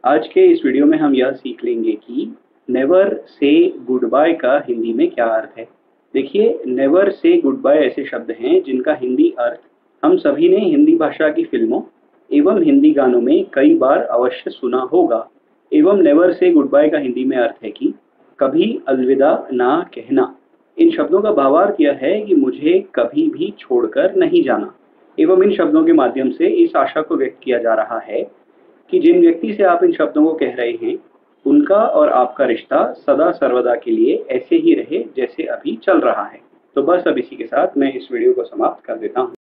आज के इस वीडियो में हम यह सीख लेंगे कि नेवर से गुड बाय का हिंदी में क्या अर्थ है। देखिए, नेवर से गुड बाय ऐसे शब्द हैं जिनका हिंदी अर्थ हम सभी ने हिंदी भाषा की फिल्मों एवं हिंदी गानों में कई बार अवश्य सुना होगा। एवं नेवर से गुड बाय का हिंदी में अर्थ है कि कभी अलविदा ना कहना। इन शब्दों का भावार्थ यह है कि मुझे कभी भी छोड़कर नहीं जाना। एवं इन शब्दों के माध्यम से इस आशा को व्यक्त किया जा रहा है कि जिन व्यक्ति से आप इन शब्दों को कह रहे हैं, उनका और आपका रिश्ता सदा सर्वदा के लिए ऐसे ही रहे जैसे अभी चल रहा है। तो बस अब इसी के साथ मैं इस वीडियो को समाप्त कर देता हूँ।